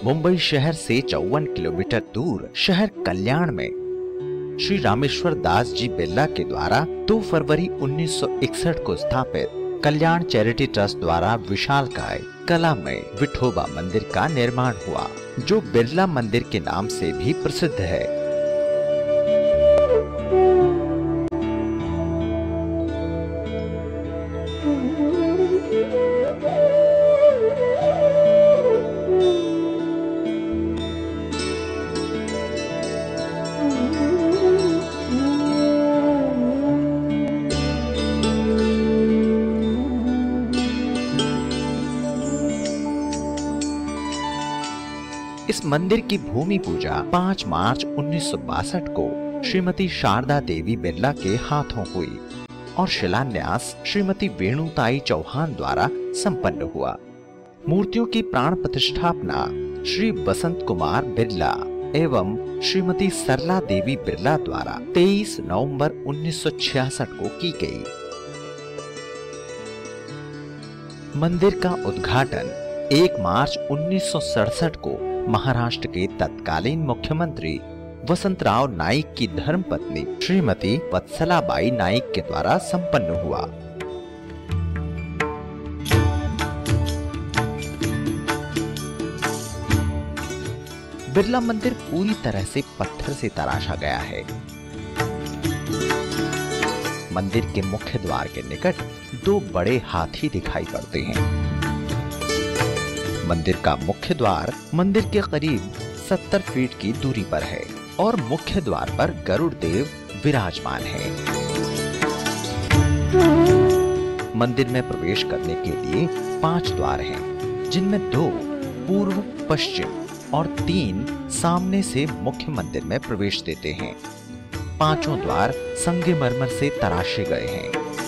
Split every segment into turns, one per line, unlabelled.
मुंबई शहर से 54 किलोमीटर दूर शहर कल्याण में श्री रामेश्वर दास जी बिरला के द्वारा 2 फरवरी 1961 को स्थापित कल्याण चैरिटी ट्रस्ट द्वारा विशालकाय कलामय विठोबा मंदिर का निर्माण हुआ, जो बिरला मंदिर के नाम से भी प्रसिद्ध है। इस मंदिर की भूमि पूजा 5 मार्च 1962 को श्रीमती शारदा देवी बिरला के हाथों हुई और शिलान्यास श्रीमती वेणुताई चौहान द्वारा संपन्न हुआ। मूर्तियों की प्राण प्रतिष्ठापना श्री बसंत कुमार बिरला एवं श्रीमती सरला देवी बिरला द्वारा 23 नवंबर 1966 को की गई। मंदिर का उद्घाटन 1 मार्च 1967 को महाराष्ट्र के तत्कालीन मुख्यमंत्री वसंतराव नाईक की धर्मपत्नी श्रीमती वत्सलाबाई नाईक के द्वारा संपन्न हुआ। बिरला मंदिर पूरी तरह से पत्थर से तराशा गया है। मंदिर के मुख्य द्वार के निकट 2 बड़े हाथी दिखाई पड़ते हैं। मंदिर का मुख्य द्वार मंदिर के करीब 70 फीट की दूरी पर है और मुख्य द्वार पर गरुड़ देव विराजमान है। मंदिर में प्रवेश करने के लिए 5 द्वार हैं, जिनमें 2 पूर्व, पश्चिम और 3 सामने से मुख्य मंदिर में प्रवेश देते हैं। 5 द्वार संगमरमर से तराशे गए हैं।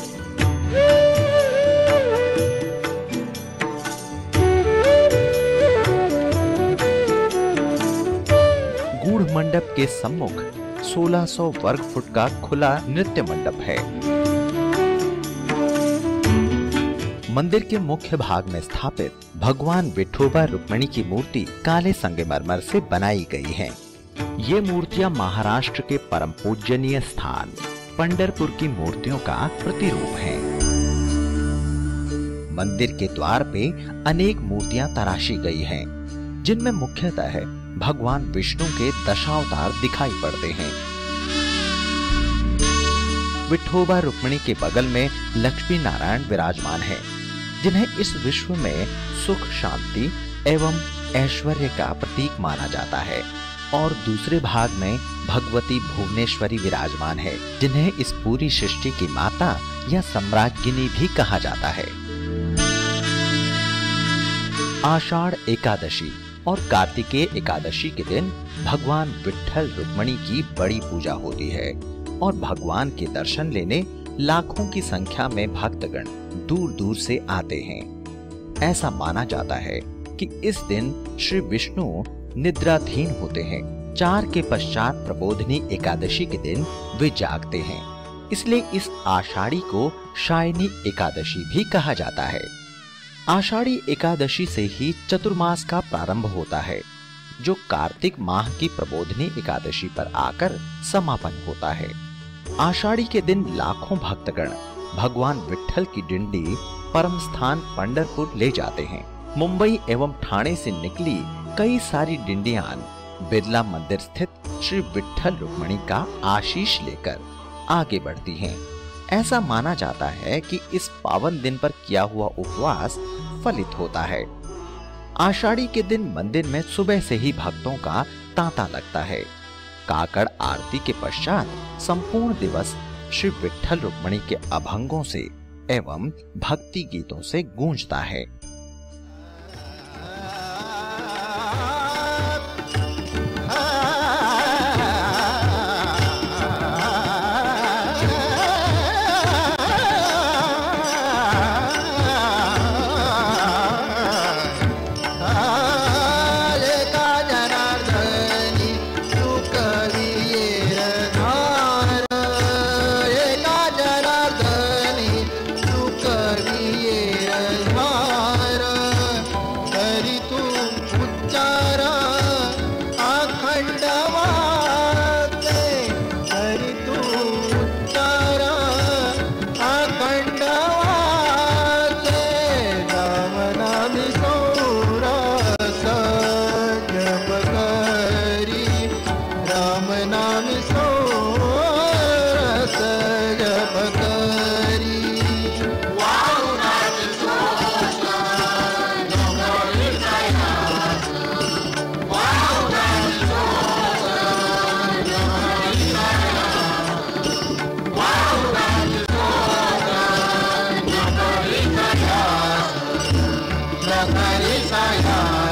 मंडप के सम्मुख 1600 वर्ग फुट का खुला नृत्य मंडप है। मंदिर के मुख्य भाग में स्थापित भगवान विठोबा रुक्मिणी की मूर्ति काले संगमरमर से बनाई गई है। ये मूर्तियां महाराष्ट्र के परम पूजनीय स्थान पंढरपुर की मूर्तियों का प्रतिरूप हैं। मंदिर के द्वार पे अनेक मूर्तियां तराशी गई हैं, जिनमें मुख्यतः भगवान विष्णु के दशावतार दिखाई पड़ते हैं। विठोबा रुक्मिणी के बगल में लक्ष्मी नारायण विराजमान हैं, जिन्हें इस विश्व में सुख, शांति एवं ऐश्वर्य का प्रतीक माना जाता है। और दूसरे भाग में भगवती भुवनेश्वरी विराजमान है, जिन्हें इस पूरी सृष्टि की माता या सम्राज्ञिनी भी कहा जाता है। आषाढ़ एकादशी और कार्तिकेय एकादशी के दिन भगवान विट्ठल रुक्मिणी की बड़ी पूजा होती है और भगवान के दर्शन लेने लाखों की संख्या में भक्तगण दूर दूर से आते हैं। ऐसा माना जाता है कि इस दिन श्री विष्णु निद्राधीन होते हैं। 4 के पश्चात प्रबोधिनी एकादशी के दिन वे जागते हैं, इसलिए इस आषाढ़ी को शायनी एकादशी भी कहा जाता है। आषाढ़ी एकादशी से ही चतुर्मास का प्रारंभ होता है, जो कार्तिक माह की प्रबोधिनी एकादशी पर आकर समापन होता है। आषाढ़ी के दिन लाखों भक्तगण भगवान विट्ठल की डिंडी परम स्थान पंढरपुर ले जाते हैं। मुंबई एवं ठाणे से निकली कई सारी डिंडियां बिरला मंदिर स्थित श्री विट्ठल रुक्मिणी का आशीष लेकर आगे बढ़ती हैं। ऐसा माना जाता है कि इस पावन दिन पर किया हुआ उपवास फलित होता है। आषाढ़ी के दिन मंदिर में सुबह से ही भक्तों का तांता लगता है। काकड़ आरती के पश्चात संपूर्ण दिवस श्री विट्ठल रुक्मिणी के अभंगों से एवं भक्ति गीतों से गूंजता है।
Yeah. नगरी साया